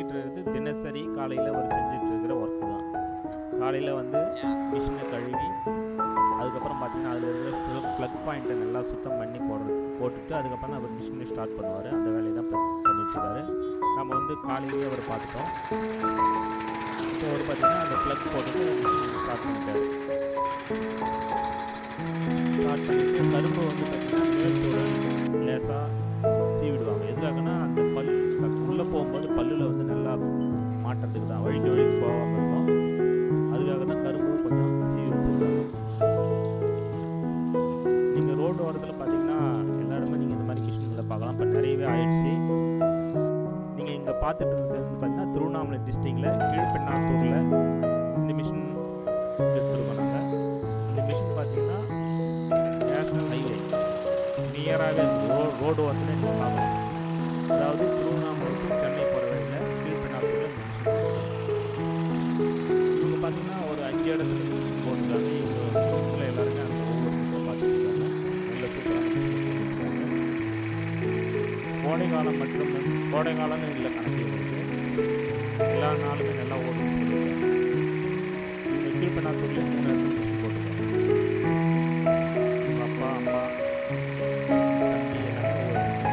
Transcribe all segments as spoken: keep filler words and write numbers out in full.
பண்ணிகிட்டு இருக்கிறது தினசரி காலையில் அவர் செஞ்சுட்டு இருக்கிற ஒர்க்கு தான். காலையில் வந்து மிஷினை கழுவி அதுக்கப்புறம் பார்த்தீங்கன்னா அதில் இருக்கிற ப்ளக் பாயிண்ட்டை நல்லா சுத்தம் பண்ணி போடுறது போட்டுட்டு அதுக்கப்புறம் தான் அவர் மிஷினை ஸ்டார்ட் பண்ணுவார். அந்த வேலையை தான் பண்ணிட்டுருக்காரு. நம்ம வந்து காலையிலேயே அவர் பார்த்துட்டோம். இப்போ அவர் பார்த்தீங்கன்னா அந்த ப்ளக் போட்டுட்டு மிஷினை ஸ்டார்ட் பண்ணிட்டார். ஸ்டார்ட் பண்ணிவிட்டு கரும்பு வந்து பார்த்திங்கன்னா மேல்தோடு லேசாக சீவிடுவாங்க. எதுக்காகனா அந்த பல் உள்ளே போகும்போது பல்லில் வந்து நல்லா மாட்டுறதுக்கு தான், வழிக்கு வழிக்கு போகாமல் இருக்கும். அதுக்காக தான் கரும்பு கொஞ்சம் சீவி வச்சுருக்காங்க. நீங்கள் ரோடு ஓரத்தில் பார்த்தீங்கன்னா எல்லாருமே நீங்கள் இந்த மாதிரி மிஷின்களை பார்க்கலாம். இப்போ நிறையவே ஆயிடுச்சு. நீங்கள் இங்கே பார்த்துட்டு இருக்கிறது வந்து பார்த்தீங்கன்னா திருவண்ணாமலை டிஸ்ட்ரிக்டில் கீழ்பெண்ணாத்தூரில் இந்த மிஷின் எடுத்துருக்கோம் நாங்கள். இந்த மிஷின் பார்த்தீங்கன்னா நேஷ்னல் ஹைவே நியராகவே இருக்குது. ரோ ரோடு ஓரத்தில் நீங்கள் பார்க்கலாம். அதாவது திருவண்ணாமலை சென்னை போகிற வழியில் கீழ்பெண்ணாத்தூரில் இவங்க பார்த்தீங்கன்னா ஒரு அஞ்சு இடத்துல மிஷின் போட்டுருக்காங்க. இவங்க குடும்பத்தில் எல்லாருமே அந்த ஒவ்வொரு மிஷினை பார்த்துட்டு இருக்காங்க. நல்ல சூப்பரான மிஷின் போட்டுருக்காங்க. கோடை காலம் மற்றும் கோடை காலம்னு இல்லை கணக்கு இருக்குது. எல்லா நாளுமே நல்லா ஓடுன்னு சொல்லியிருக்காங்க. இவங்க கீழ்பெண்ணாத்தூர்லேயே மூணு இடத்துல மிஷின் போட்டுருக்காங்க. இவங்க அப்பா அம்மா தம்பி எல்லாமே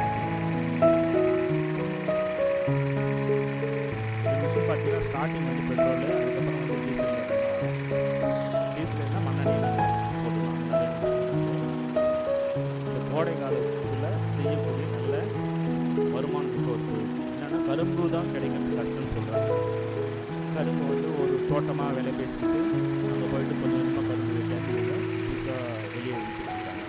பார்த்தீங்கன்னா ஸ்டார்டிங் வந்து பெட்ரோலு, அதுக்கப்புறம் வந்து டீசல் டீசல்னா மண்ணெண்ணெய் போட்டுக்கலாம். இந்த கோடை காலத்தில் செய்யக்கூடிய நல்ல வருமானத்துக்கு ஒரு தொழில் என்னென்னா கரும்பு தான் கிடைக்கிறது கஷ்டம்னு சொல்கிறாங்க. கரும்பு வந்து ஒரு தோட்டமாக விலை பேசிட்டு அங்கே போயிட்டு கொஞ்சம் கொஞ்சமாக கரும்பு தேர்ந்து புதுசாக வெளியே விட்டுருக்காங்க.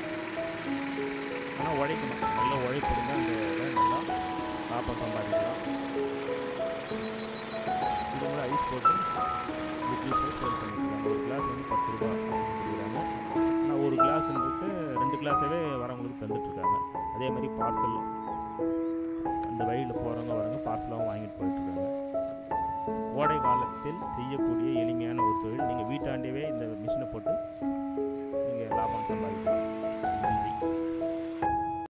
ஆனால் உழைக்கணும், நல்ல உழைப்பு இருந்தால் அந்த இதை நல்லா லாபம் சம்பாதிக்கலாம். இது கூட ஐஸ் போட்டு ஜூஸை சேல் பண்ணிக்கலாம். ஒரு கிளாஸ் வந்து பத்து ரூபா கொடுக்குறாங்க. ஆனால் ஒரு கிளாஸ்ன்றது ரெண்டு கிளாஸாகவே வரவங்களுக்கு தந்துட்டுருக்காங்க. அதே மாதிரி பார்சல் அந்த வழியில் போகிறவங்க வரவங்க பார்சலாகவும் வாங்கிட்டு போயிட்டுருக்காங்க. கோடை காலத்தில் செய்யக்கூடிய எளிமையான ஒரு தொழில். நீங்கள் வீட்டாண்டவே இந்த மிஷினை போட்டு நீங்கள் லாபம் சம்பாதிக்கலாம். நன்றி.